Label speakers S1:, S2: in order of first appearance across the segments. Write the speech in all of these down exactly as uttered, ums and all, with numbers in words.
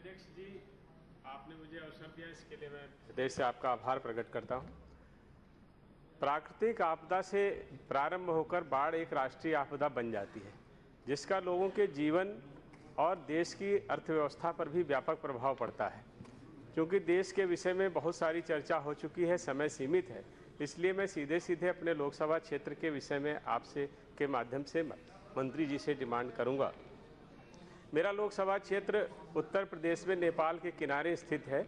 S1: अध्यक्ष जी, आपने मुझे अवसर दिया, इसके लिए मैं हृदय से आपका आभार प्रकट करता हूं। प्राकृतिक आपदा से प्रारंभ होकर बाढ़ एक राष्ट्रीय आपदा बन जाती है, जिसका लोगों के जीवन और देश की अर्थव्यवस्था पर भी व्यापक प्रभाव पड़ता है। क्योंकि देश के विषय में बहुत सारी चर्चा हो चुकी है, समय सीमित है, इसलिए मैं सीधे सीधे अपने लोकसभा क्षेत्र के विषय में आपसे के माध्यम से मंत्री जी से डिमांड करूंगा। मेरा लोकसभा क्षेत्र उत्तर प्रदेश में नेपाल के किनारे स्थित है,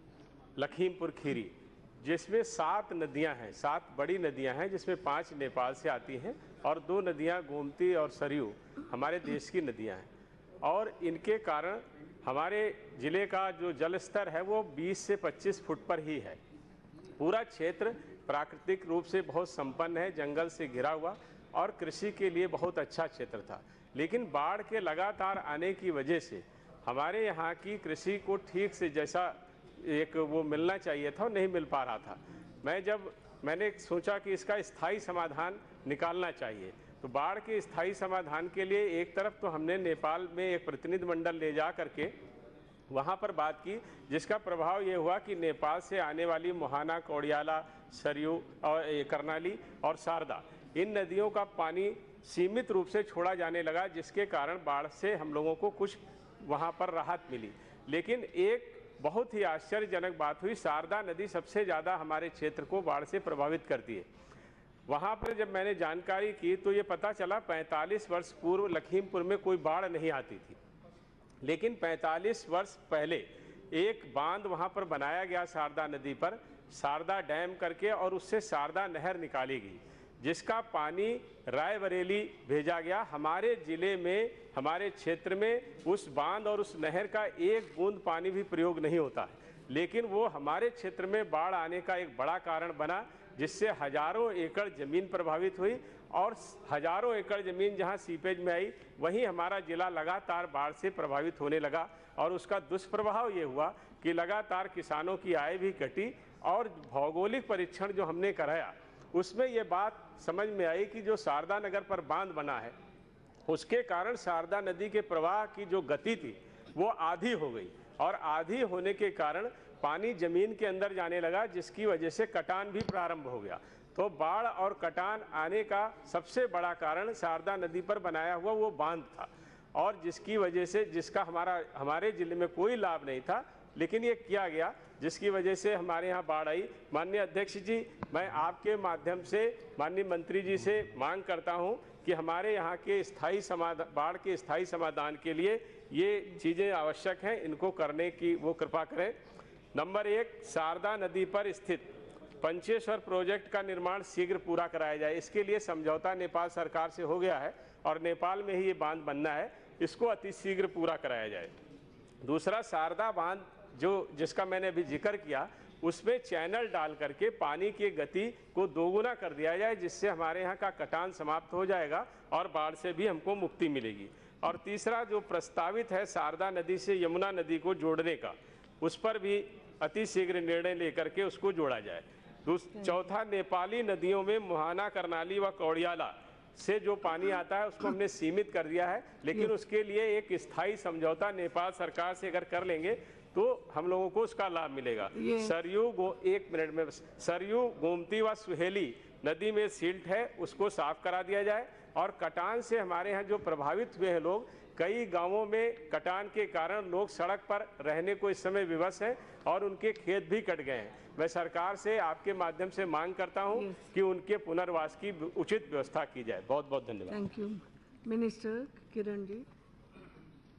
S1: लखीमपुर खीरी, जिसमें सात नदियां हैं, सात बड़ी नदियां हैं, जिसमें पांच नेपाल से आती हैं और दो नदियां गोमती और सरयू हमारे देश की नदियां हैं। और इनके कारण हमारे ज़िले का जो जल स्तर है वो बीस से पच्चीस फुट पर ही है। पूरा क्षेत्र प्राकृतिक रूप से बहुत संपन्न है, जंगल से घिरा हुआ और कृषि के लिए बहुत अच्छा क्षेत्र था। लेकिन बाढ़ के लगातार आने की वजह से हमारे यहाँ की कृषि को ठीक से जैसा एक वो मिलना चाहिए था, नहीं मिल पा रहा था। मैं जब मैंने सोचा कि इसका स्थायी समाधान निकालना चाहिए, तो बाढ़ के स्थायी समाधान के लिए एक तरफ तो हमने नेपाल में एक प्रतिनिधिमंडल ले जा करके वहाँ पर बात की, जिसका प्रभाव ये हुआ कि नेपाल से आने वाली मोहाना, कौड़ियाला, सरयू और करनाली और शारदा, इन नदियों का पानी सीमित रूप से छोड़ा जाने लगा, जिसके कारण बाढ़ से हम लोगों को कुछ वहाँ पर राहत मिली। लेकिन एक बहुत ही आश्चर्यजनक बात हुई, शारदा नदी सबसे ज़्यादा हमारे क्षेत्र को बाढ़ से प्रभावित करती है। वहाँ पर जब मैंने जानकारी की तो ये पता चला पैंतालीस वर्ष पूर्व लखीमपुर में कोई बाढ़ नहीं आती थी, लेकिन पैंतालीस वर्ष पहले एक बांध वहाँ पर बनाया गया शारदा नदी पर, शारदा डैम करके, और उससे शारदा नहर निकाली गई, जिसका पानी रायबरेली भेजा गया। हमारे ज़िले में, हमारे क्षेत्र में उस बांध और उस नहर का एक बूंद पानी भी प्रयोग नहीं होता है, लेकिन वो हमारे क्षेत्र में बाढ़ आने का एक बड़ा कारण बना, जिससे हजारों एकड़ ज़मीन प्रभावित हुई। और हजारों एकड़ ज़मीन जहां सीपेज में आई, वहीं हमारा ज़िला लगातार बाढ़ से प्रभावित होने लगा। और उसका दुष्प्रभाव ये हुआ कि लगातार किसानों की आय भी घटी। और भौगोलिक परीक्षण जो हमने कराया, उसमें ये बात समझ में आई कि जो शारदा नगर पर बांध बना है, उसके कारण शारदा नदी के प्रवाह की जो गति थी वो आधी हो गई, और आधी होने के कारण पानी ज़मीन के अंदर जाने लगा, जिसकी वजह से कटान भी प्रारंभ हो गया। तो बाढ़ और कटान आने का सबसे बड़ा कारण शारदा नदी पर बनाया हुआ वो बांध था, और जिसकी वजह से, जिसका हमारा हमारे ज़िले में कोई लाभ नहीं था, लेकिन ये किया गया, जिसकी वजह से हमारे यहाँ बाढ़ आई। माननीय अध्यक्ष जी, मैं आपके माध्यम से माननीय मंत्री जी से मांग करता हूँ कि हमारे यहाँ के स्थायी समाधान, बाढ़ के स्थायी समाधान के लिए ये चीज़ें आवश्यक हैं, इनको करने की वो कृपा करें। नंबर एक, शारदा नदी पर स्थित पंचेश्वर प्रोजेक्ट का निर्माण शीघ्र पूरा कराया जाए। इसके लिए समझौता नेपाल सरकार से हो गया है और नेपाल में ही ये बांध बनना है, इसको अतिशीघ्र पूरा कराया जाए। दूसरा, शारदा बांध जो जिसका मैंने अभी जिक्र किया, उसमें चैनल डाल करके पानी की गति को दोगुना कर दिया जाए, जिससे हमारे यहाँ का कटान समाप्त हो जाएगा और बाढ़ से भी हमको मुक्ति मिलेगी। और तीसरा, जो प्रस्तावित है शारदा नदी से यमुना नदी को जोड़ने का, उस पर भी अतिशीघ्र निर्णय लेकर के उसको जोड़ा जाए। चौथा, नेपाली नदियों में मोहाना, करनाली व कौड़ियाला से जो पानी आता है उसको हमने सीमित कर दिया है, लेकिन उसके लिए एक स्थायी समझौता नेपाल सरकार से अगर कर लेंगे तो हम लोगों को उसका लाभ मिलेगा। सरयू गो एक मिनट में सरयू, गोमती व सुहेली नदी में सिल्ट है, उसको साफ करा दिया जाए। और कटान से हमारे यहाँ जो प्रभावित हुए हैं लोग, कई गांवों में कटान के कारण लोग सड़क पर रहने को इस समय विवश हैं और उनके खेत भी कट गए हैं। मैं सरकार से आपके माध्यम से मांग करता हूं कि उनके पुनर्वास की उचित व्यवस्था की जाए। बहुत बहुत धन्यवाद।
S2: Thank you. Minister Kiran ji.